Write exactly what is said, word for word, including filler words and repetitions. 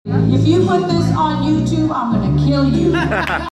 If you put this on YouTube, I'm gonna kill you.